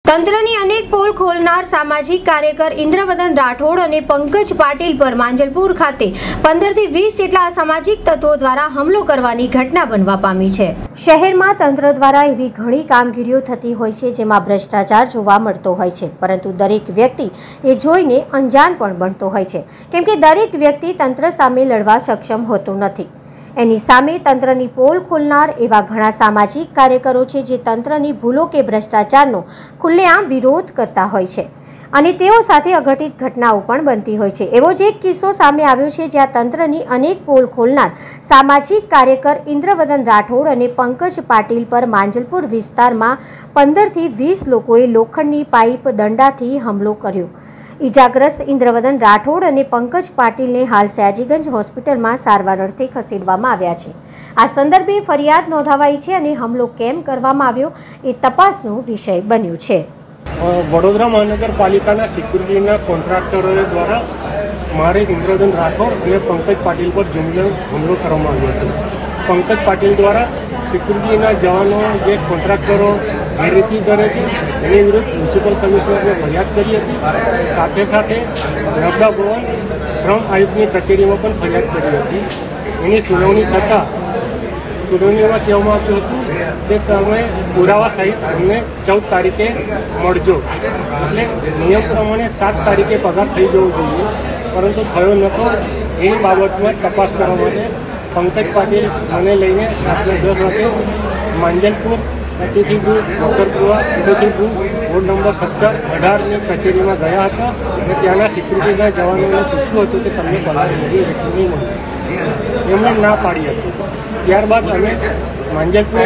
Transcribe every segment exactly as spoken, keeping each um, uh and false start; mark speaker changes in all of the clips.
Speaker 1: તંત્રની અનેક પોલ ખોલનાર સામાજિક કાર્યકર ઇન્દ્રવદન રાઠોડ અને પંકજ પાટીલ પર માંજલપુર ખાતે પંદરથી વીસ જેટલા અસામાજિક તત્વો દ્વારા હુમલો કરવાની ઘટના બનવા પામી છે। શહેરમાં તંત્ર દ્વારા એવી ઘણી કામગીરીઓ થતી હોય છે જેમાં ભ્રષ્ટાચાર જોવા મળતો હોય છે, પરંતુ દરેક વ્યક્તિ એ જોઈને અંજાન પણ બનતો હોય છે, કેમ કે દરેક વ્યક્તિ તંત્ર સામે લડવા સક્ષમ હોતો નથી। એની સામે તંત્રની પોલ ખોલનાર એવા ઘણા સામાજિક કાર્યકરો છે જે તંત્રની ભૂલો કે ભ્રષ્ટાચારનો ખુલ્લેઆમ વિરોધ કરતા હોય છે અને તેઓ સાથે અઘટિત ઘટનાઓ પણ બનતી હોય છે। એવો જ એક કિસ્સો સામે આવ્યો છે જ્યાં તંત્રની અનેક પોલ ખોલનાર સામાજિક કાર્યકર ઇન્દ્રવદન રાઠોડ અને પંકજ પાટીલ પર માંજલપુર વિસ્તારમાં પંદરથી વીસ લોકોએ લોખંડની પાઇપ દંડાથી હુમલો કર્યો। ઇજાગ્રસ્ત ઇન્દ્રવદન રાઠોડ અને પંકજ પાટીલને હાલ સયાજીગંજ હોસ્પિટલમાં સારવાર અર્થે ખસેડવામાં આવ્યા છે। આ સંદર્ભે ફરિયાદ નોંધાવાઈ છે અને હુમલો કેમ કરવામાં આવ્યો એ તપાસનો વિષય બન્યો છે।
Speaker 2: વડોદરા મહાનગરપાલિકાના સિક્યુરિટીના કોન્ટ્રાક્ટરો દ્વારા મારે ઇન્દ્રવદન રાઠોડ અને પંકજ પાટીલ પર જુમલો હુમલો કરવામાં આવ્યો હતો। પંકજ પાટીલ દ્વારા સિક્યુરિટીના જવાનો જે કોન્ટ્રાક્ટરો ગેરરીતિ કરે છે એની વિરુદ્ધ મ્યુનિસિપલ કમિશનરને ફરિયાદ કરી હતી। સાથે સાથે નર્મદા ભવન શ્રમ આયુક્તની કચેરીમાં પણ ફરિયાદ કરી હતી। એની સુનાવણી થતાં સુનાવણીમાં કહેવામાં આવ્યું હતું કે તમે પુરાવા સહિત અમને ચૌદ તારીખે મળજો, એટલે નિયમ પ્રમાણે સાત તારીખે પગાર થઈ જવો જોઈએ, પરંતુ થયો નહોતો। એ બાબતમાં તપાસ કરવા માટે પંકજ પાટીલ મને લઈને રાત્રે દસ વાગે માંજલપુર અતિથિગૃહ મકરપુરા અતિથિગૃહ વોર્ડ નંબર સત્તર અઢારની કચેરીમાં ગયા હતા અને ત્યાંના સિક્યુરિટીના જવાનોને પૂછ્યું હતું કે તમને પગાર મળ્યો એટલું નહીં મળ્યું, એમણે ના પાડી હતી। ત્યારબાદ અમે માંજલપુર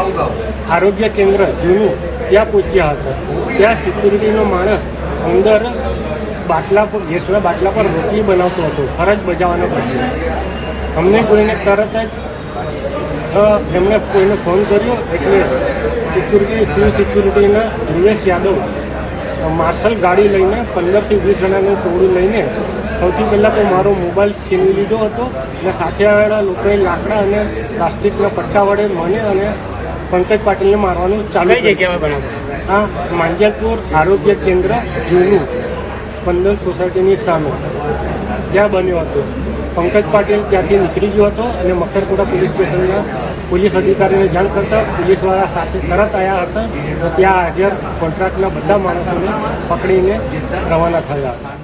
Speaker 2: આરોગ્ય કેન્દ્ર જૂનું ત્યાં પહોંચ્યા હતા। ત્યાં સિક્યુરિટીનો માણસ અંદર બાટલા પર ગેસના બાટલા પર રોટલી બનાવતો હતો ફરજ બજાવવાનો બદલે। અમને જોઈને તરત જ એમણે કોઈને ફોન કર્યો, એટલે સિક્યુરિટી સિવિલ સિક્યુરિટીના ધ્રુવેશ યાદવ માર્શલ ગાડી લઈને પંદરથી વીસ જણાનું ટોળું લઈને સૌથી પહેલાં તો મારો મોબાઈલ છીનવી લીધો હતો અને સાથે આવેલા લોકોએ લાકડા અને પ્લાસ્ટિકના પટ્ટા વડે મને અને પંકજ પાટીલને મારવાનું ચાલુ કર્યું। હા, માંજલપુર આરોગ્ય કેન્દ્ર જૂનું સ્પંદન સોસાયટીની સામે ત્યાં બન્યો હતો। પંકજ પાટીલ ત્યાંથી નીકળી ગયો હતો અને મકરપુરા પોલીસ સ્ટેશનના પોલીસ અધિકારીને જાણ કરતાં પોલીસવાળા સાથે તરત આવ્યા હતા। ત્યાં હાજર કોન્ટ્રાક્ટના બધા માણસોને પકડીને રવાના થયા।